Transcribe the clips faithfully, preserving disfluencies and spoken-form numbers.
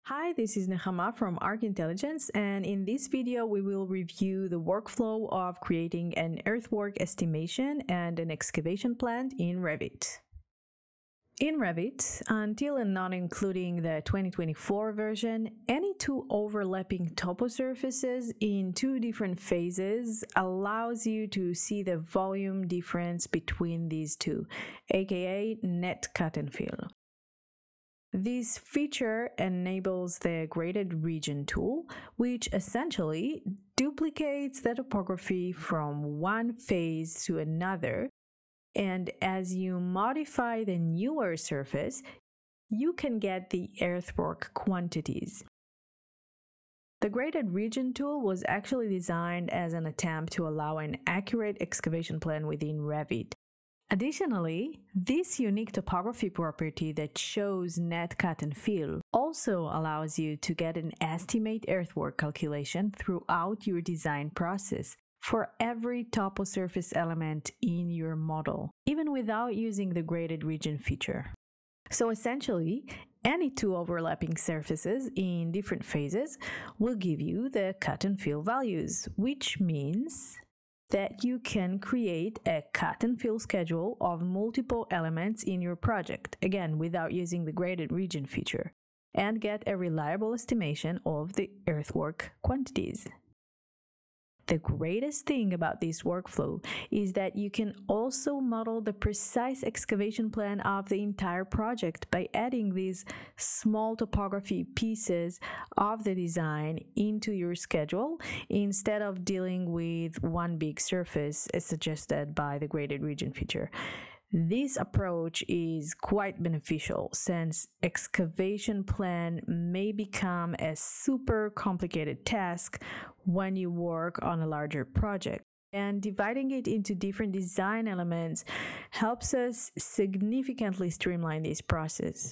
Hi, this is Nehama from Arc Intelligence, and in this video we will review the workflow of creating an earthwork estimation and an excavation plan in Revit. In Revit, until and not including the twenty twenty-four version, any two overlapping topo surfaces in two different phases allows you to see the volume difference between these two, aka net cut and fill. This feature enables the graded region tool, which essentially duplicates the topography from one phase to another, and as you modify the newer surface, you can get the earthwork quantities. The graded region tool was actually designed as an attempt to allow an accurate excavation plan within Revit. Additionally, this unique topography property that shows net cut and fill also allows you to get an estimate earthwork calculation throughout your design process for every topo surface element in your model, even without using the graded region feature. So essentially, any two overlapping surfaces in different phases will give you the cut and fill values, which means that you can create a cut and fill schedule of multiple elements in your project, again without using the graded region feature, and get a reliable estimation of the earthwork quantities. The greatest thing about this workflow is that you can also model the precise excavation plan of the entire project by adding these small topography pieces of the design into your schedule instead of dealing with one big surface as suggested by the graded region feature. This approach is quite beneficial since excavation plan may become a super complicated task when you work on a larger project, and dividing it into different design elements helps us significantly streamline this process.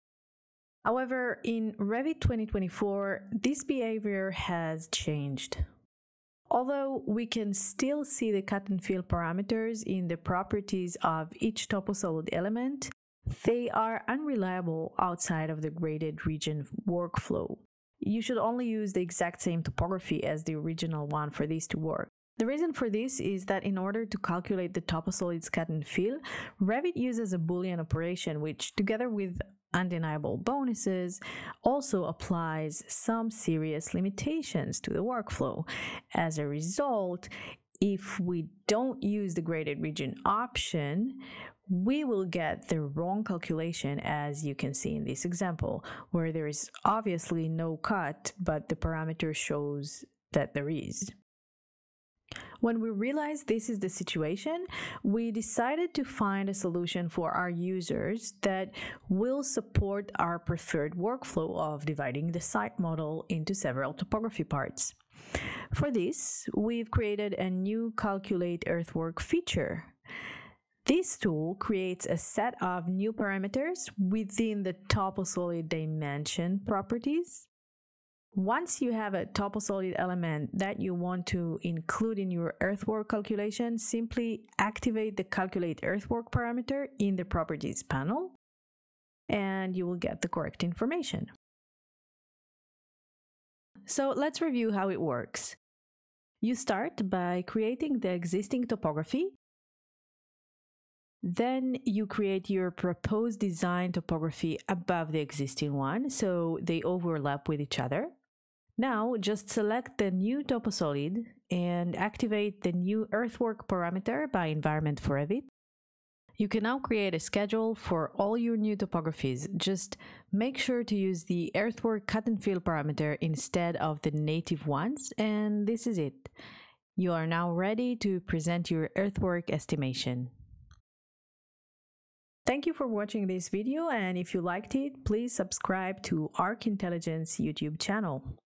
However, in Revit twenty twenty-four, this behavior has changed. Although we can still see the cut and fill parameters in the properties of each toposolid element, they are unreliable outside of the graded region workflow. You should only use the exact same topography as the original one for this to work. The reason for this is that in order to calculate the toposolids cut and fill, Revit uses a Boolean operation which, together with undeniable bonuses, also applies some serious limitations to the workflow. As a result, if we don't use the graded region option, we will get the wrong calculation, as you can see in this example, where there is obviously no cut, but the parameter shows that there is. When we realized this is the situation, we decided to find a solution for our users that will support our preferred workflow of dividing the site model into several topography parts. For this, we've created a new Calculate Earthwork feature. This tool creates a set of new parameters within the toposolid dimension properties. Once you have a toposolid element that you want to include in your earthwork calculation, simply activate the Calculate Earthwork parameter in the Properties panel, and you will get the correct information. So let's review how it works. You start by creating the existing topography. Then you create your proposed design topography above the existing one, so they overlap with each other. Now, just select the new toposolid and activate the new earthwork parameter by environment for Revit. You can now create a schedule for all your new topographies. Just make sure to use the earthwork cut and fill parameter instead of the native ones, and this is it. You are now ready to present your earthwork estimation. Thank you for watching this video, and if you liked it, please subscribe to Arc Intelligence YouTube channel.